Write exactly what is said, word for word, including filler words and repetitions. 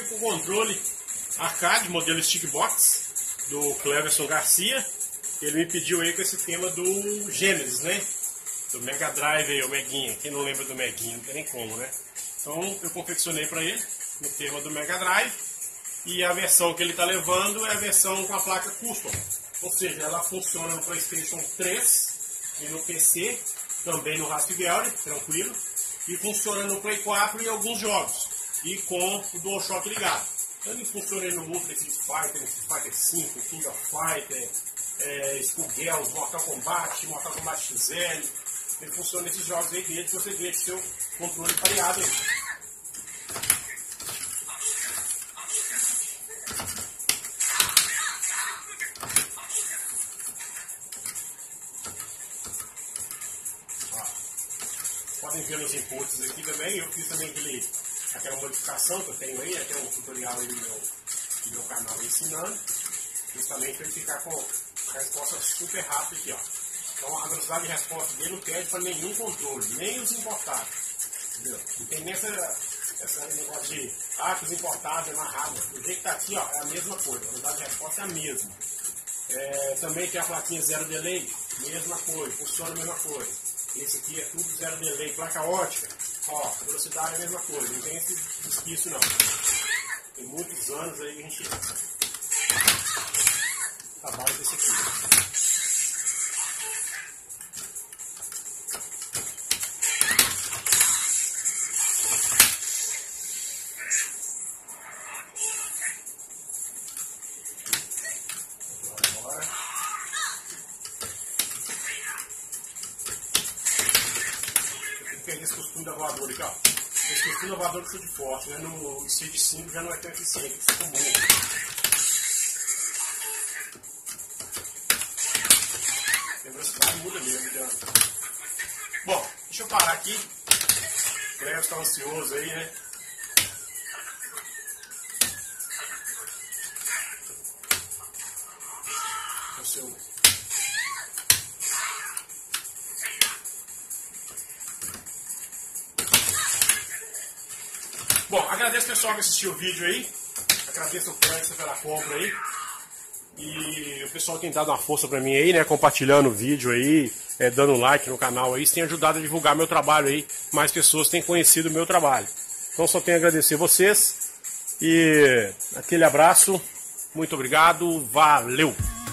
com o controle arcade, modelo Stickbox, do Cleverson Garcia. Ele me pediu aí com esse tema do Genesis, né? Do Mega Drive aí, o Meguinha. Quem não lembra do Meguinha, não tem nem como, né? Então eu confeccionei para ele no tema do Mega Drive. E a versão que ele está levando é a versão com a placa Custom. Ou seja, ela funciona no PlayStation três e no P C, também no Raspberry, tranquilo. E funciona no Play quatro e alguns jogos. E com o DualShock ligado. Então ele funciona no Ultra Street Fighter, Street Fighter cinco, King of Fighter, é, Skullgirls, Mortal Kombat, Mortal Kombat X L. Ele funciona nesses jogos aí dele, que você deixa seu controle pareado aí. Podem ver nos inputs aqui também. Eu fiz também aquele, aquela modificação que eu tenho aí, até um tutorial aí no meu, no meu canal ensinando, justamente para ele ficar com a resposta super rápida aqui, ó. Então a velocidade de resposta dele não pede para nenhum controle, nem os importados. Entendeu? Não tem nem essa, essa negócio de ah, que os importados é mais rápido. O jeito que está aqui, ó, é a mesma coisa, a velocidade de resposta é a mesma. É, também tem a plaquinha zero delay, mesma coisa, funciona a mesma coisa. Esse aqui é tudo zero delay, placa ótica, ó, a velocidade é a mesma coisa, não tem esse resquício não. Tem muitos anos aí que a gente trabalha com esse aqui. Tem esse costume da voadora aqui, ó. Esse costume da voadora de chute forte, né? No Speed cinco já não é tão eficiente, isso é comum. A velocidade muda mesmo, já. Bom, deixa eu parar aqui. O Cleverson está ansioso aí, né? O seu... Bom, agradeço o pessoal que assistiu o vídeo aí. Agradeço o Cleverson pela compra aí. E o pessoal tem dado uma força pra mim aí, né? Compartilhando o vídeo aí, é, dando like no canal aí. Isso tem ajudado a divulgar meu trabalho aí. Mais pessoas têm conhecido o meu trabalho. Então só tenho a agradecer vocês. E aquele abraço. Muito obrigado. Valeu!